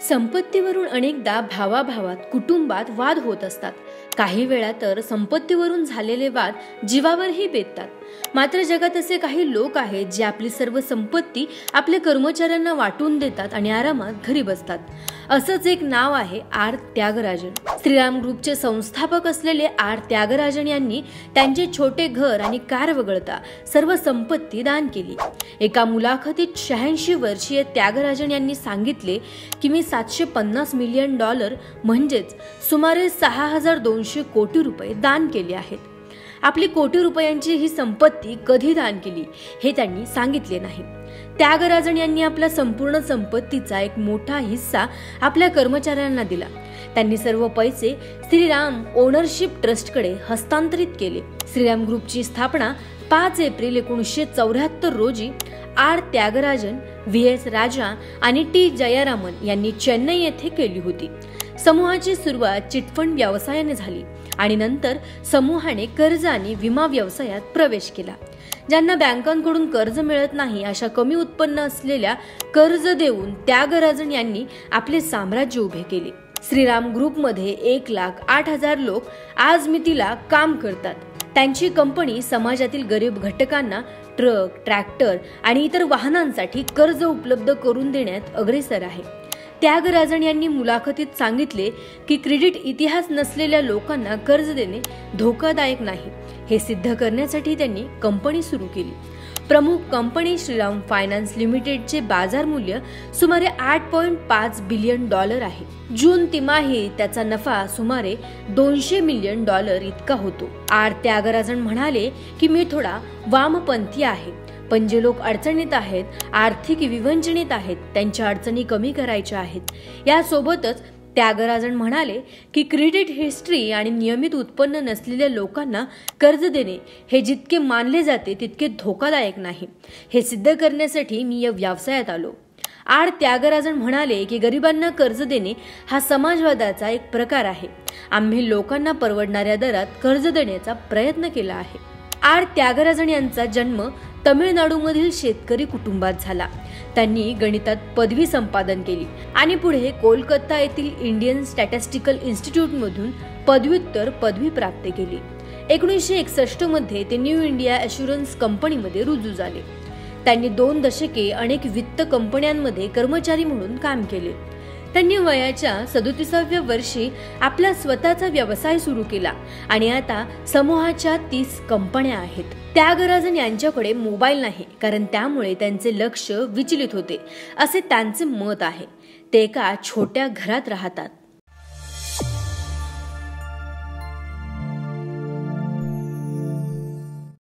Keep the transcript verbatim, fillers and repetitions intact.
संपत्तीवरून अनेकदा भावाभावात कुटुंबात वाद होत असतात. काही वेळा तर संपत्तीवरून झालेले वाद जीवावरही बेततात. मात्र जगात असे काही लोक आहेत जे आपली सर्व संपत्ती आपल्या कर्मचाऱ्यांना वाटून देतात आणि आरामात घरी बसतात. असंच एक नाव आहे आर त्यागराजन. श्रीराम ग्रुपचे संस्थापक असलेले आर त्यागराजन यांनी त्यांचे छोटे घर आणि कार वगळता सर्व संपत्ती दान केली. एका मुलाखतीत शहाऐंशी वर्षीय त्यागराजन यांनी सांगितले की मी सातशे पन्नास मिलियन डॉलर म्हणजेच सुमारे सहा हजार दोनशे कोटी रुपये दान केले आहेत. आपली कोटी रुपयांची ही संपत्ती कधी दान केली हे त्यांनी सांगितले नाही. त्यागराजन यांनी आपल्या संपूर्ण संपत्तीचा एक मोठा हिस्सा आपल्या कर्मचाऱ्यांना दिला. त्यांनी सर्व पैसे श्रीराम ओनरशिप ट्रस्टकडे हस्तांतरित केले. श्रीराम ग्रुपची स्थापना पाच एप्रिल एकोणीसशे चौऱ्याहत्तर रोजी R Tyagarajan, V S Raja आणि टी जयरामन यांनी चेन्नई येथे केली होती. समूहाची सुरुवात चिटफंड व्यवसायाने झाली आणि नंतर समूहाने कर्ज आणि विमा व्यवसायात प्रवेश केला. ज्यांना बँकांकडून कर्ज मिळत नाही अशा कमी उत्पन्न असलेल्या कर्ज देऊन त्यागराजन यांनी आपले साम्राज्य उभे केले. श्रीराम ग्रुपमध्ये एक लाख आठ हजार लोक आज मितीला काम करतात. त्यांची कंपनी समाजातील गरीब घटकांना ट्रक, ट्रॅक्टर आणि इतर वाहनांसाठी कर्ज उपलब्ध करून देण्यात अग्रेसर आहे. त्यागराजन यांनी मुलाखतीत सांगितले की क्रेडिट इतिहास नसलेल्या लोकांना कर्ज देणे धोकादायक नाही. हे सिद्ध करण्यासाठी त्यांनी कंपनी सुरू केली. प्रमुख कंपनी श्रीराम फायनान्स लिमिटेडचे बाजार मूल्य सुमारे आठ पॉइंट पाच बिलियन डॉलर आहे. जून तिमाहीत त्याचा नफा सुमारे दोनशे मिलियन डॉलर इतका होतो. आर त्यागराजन म्हणाले की मी थोडा वामपंथी आहे, पण जे लोक अडचणीत आहेत, आर्थिक विवंचनित आहेत, त्यांच्या अडचणी कमी करायच्या आहेत. यासोबतच त्यागराजन म्हणाले की क्रेडिट हिस्ट्री आणि नियमित उत्पन्न नसलेल्या लोकांना कर्ज देणे हे जितके मानले जाते तितके धोकादायक नाही. हे सिद्ध करण्यासाठी मी या व्यवसायात आलो. आर त्यागराजन म्हणाले की गरिबांना कर्ज देणे हा समाजवादाचा एक प्रकार आहे. आम्ही लोकांना परवडणाऱ्या दरात कर्ज देण्याचा प्रयत्न केला आहे. आर त्यागराजन यांचा जन्म तमिळनाडूमधील शेतकरी कुटुंबात झाला. त्यांनी गणितात पदवी संपादन केली आणि पुढे कोलकाता येथील इंडियन स्टॅटिस्टिकल इन्स्टिट्यूट मधून पदव्युत्तर पदवी प्राप्त केली. एकोणीसशे एकसष्ट मध्ये ते न्यू इंडिया अश्युरन्स कंपनीमध्ये रुजू झाले. त्यांनी दोन दशके अनेक वित्त कंपन्यांमध्ये कर्मचारी म्हणून काम केले. त्यांनी वयाच्या सदोतीसाव्या वर्षी आपला स्वतःचा व्यवसाय सुरू केला आणि आता समूहाच्या तीस कंपन्या आहेत. त्यागराजन यांच्याकडे मोबाईल नाही कारण त्यामुळे त्यांचे लक्ष विचलित होते असे त्यांचे मत आहे. ते एका छोट्या घरात राहतात.